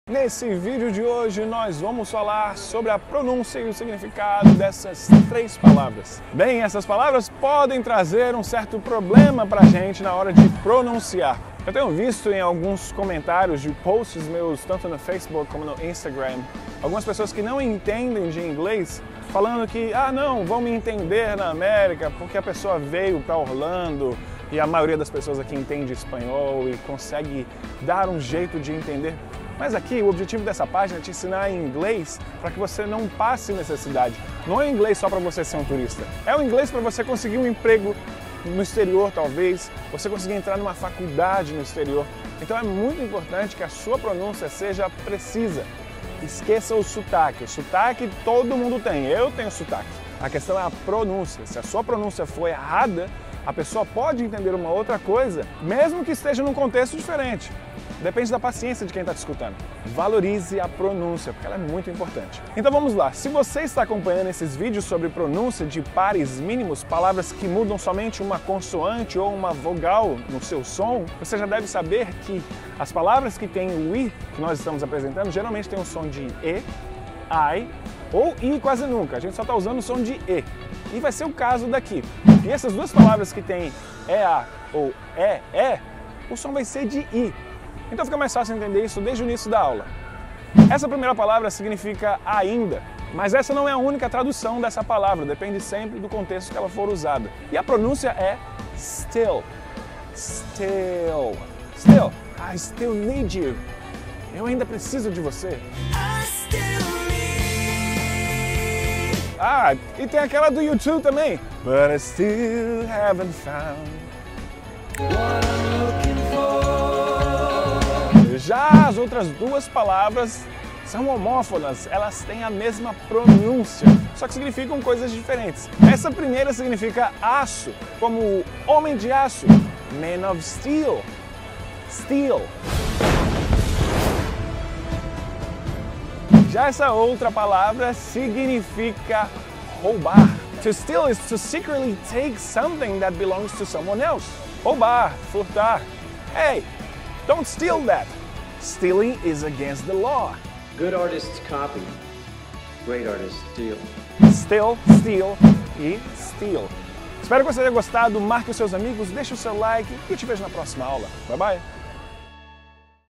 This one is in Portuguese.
Nesse vídeo de hoje nós vamos falar sobre a pronúncia e o significado dessas três palavras. Bem, essas palavras podem trazer um certo problema pra gente na hora de pronunciar. Eu tenho visto em alguns comentários de posts meus, tanto no Facebook como no Instagram, algumas pessoas que não entendem de inglês falando que, não, vão me entender na América porque a pessoa veio para Orlando e a maioria das pessoas aqui entende espanhol e consegue dar um jeito de entender. Mas aqui o objetivo dessa página é te ensinar inglês para que você não passe necessidade. Não é inglês só para você ser um turista. É o inglês para você conseguir um emprego no exterior, talvez. Você conseguir entrar numa faculdade no exterior. Então é muito importante que a sua pronúncia seja precisa. Esqueça o sotaque. O sotaque todo mundo tem. Eu tenho sotaque. A questão é a pronúncia. Se a sua pronúncia for errada, a pessoa pode entender uma outra coisa, mesmo que esteja num contexto diferente. Depende da paciência de quem está te escutando. Valorize a pronúncia, porque ela é muito importante. Então vamos lá. Se você está acompanhando esses vídeos sobre pronúncia de pares mínimos, palavras que mudam somente uma consoante ou uma vogal no seu som, você já deve saber que as palavras que têm o I, que nós estamos apresentando, geralmente tem um som de E, I ou I quase nunca. A gente só está usando o som de E. E vai ser o caso daqui. E essas duas palavras que têm EA ou E, o som vai ser de I. Então fica mais fácil entender isso desde o início da aula. Essa primeira palavra significa ainda, mas essa não é a única tradução dessa palavra, depende sempre do contexto que ela for usada. E a pronúncia é still. Still. Still. I still need you. Eu ainda preciso de você. E tem aquela do YouTube também. But I still haven't found what I'm looking for. Já as outras duas palavras são homófonas, elas têm a mesma pronúncia, só que significam coisas diferentes. Essa primeira significa aço, como homem de aço, man of steel, steel. Já essa outra palavra significa roubar. To steal is to secretly take something that belongs to someone else. Roubar, furtar. Hey, don't steal that. Stealing is against the law. Good artists copy. Great artists steal. Still, steal e steal. Espero que você tenha gostado. Marque os seus amigos, deixe o seu like e eu te vejo na próxima aula. Bye bye.